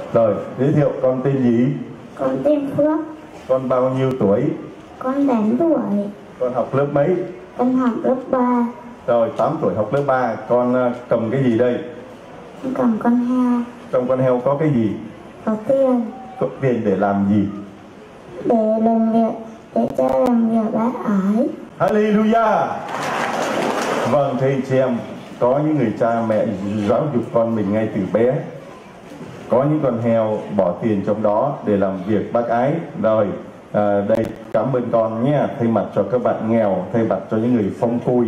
Rồi, giới thiệu con tên gì? Con tên Phước. Con bao nhiêu tuổi? Con 8 tuổi. Con học lớp mấy? Con học lớp 3. Rồi, 8 tuổi học lớp 3. Con cầm cái gì đây? Con cầm con heo. Trong con heo có cái gì? Có tiền. Có tiền để làm gì? Để làm việc, để cho làm việc bác ái. Hallelujah. Vâng, thưa anh chị em, có những người cha mẹ giáo dục con mình ngay từ bé. Có những con heo bỏ tiền trong đó để làm việc bác ái. Rồi, đây cảm ơn con nhé. Thay mặt cho các bạn nghèo, thay mặt cho những người phong cùi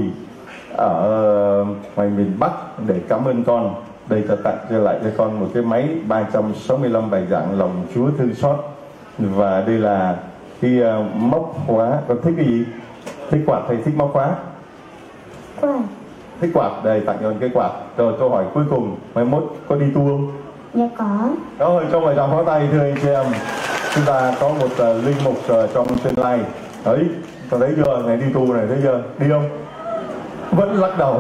ở ngoài miền Bắc để cảm ơn con. Đây ta tặng cho lại cho con một cái máy 365 bài giảng lòng Chúa thương xót. Và đây là cái móc khóa. Con thích cái gì? Thích quạt hay thích móc khóa? Quạt. Thích quạt. Đây tặng cho con cái quạt. Rồi câu hỏi cuối cùng, mai mốt có đi tu không? Dạ có. Rồi cho mời chào pháo tay thưa anh chị em. Chúng ta có một linh mục trong tương lai. Đấy, con thấy chưa? Này đi tu này, thấy chưa? Đi không? Vẫn lắc đầu.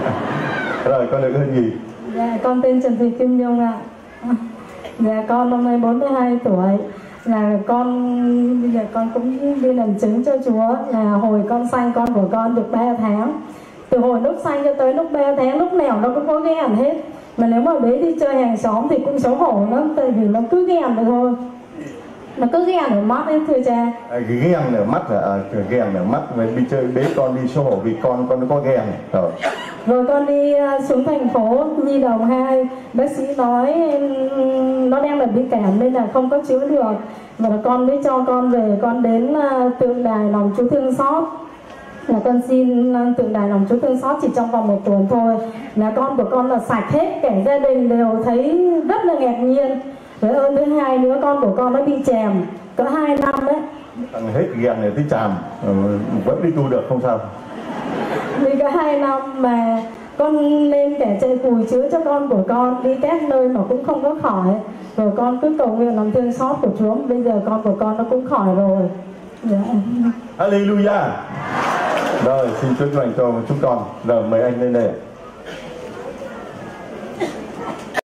Rồi con được tên gì? Dạ con tên Trần Thị Kim Nhung ạ. Dạ con năm nay 42 tuổi. Là con bây giờ con cũng đi làm chứng cho Chúa. Là hồi con sanh con của con được 3 tháng. Từ hồi lúc sanh cho tới lúc 3 tháng, lúc nào nó cũng có ghen hết. Mà nếu mà bé đi chơi hàng xóm thì cũng xấu hổ lắm. Tại vì nó cứ ghen được thôi. Nó cứ ghen ở mắt ấy thưa cha. Ghen ở mắt là ghen ở mắt. Mình đi chơi bế con đi xấu hổ vì con nó có ghen. Rồi con đi xuống thành phố Nhi Đồng 2. Bác sĩ nói nó đang là bị cảm nên là không có chữa được. Và con mới cho con về. Con đến tượng đài lòng Chúa thương xót. Là con xin tượng đài lòng Chúa thương xót chỉ trong vòng 1 tuần thôi. Là con của con là sạch hết. Cả gia đình đều thấy rất là ngạc nhiên. Với ơn thứ hai nữa, con của con nó bị chèm cỡ 2 năm đấy. Hết ghen này tới chàm. Vẫn đi tu được không sao. Vì cả 2 năm mà con lên kẻ chạy cùi chữa cho con của con đi các nơi mà cũng không có khỏi. Rồi con cứ cầu nguyện lòng thương xót của Chúa. Bây giờ con của con nó cũng khỏi rồi. Dạ. Hallelujah. Rồi xin Chúa lành cho chúng con. Rồi mời anh lên đây.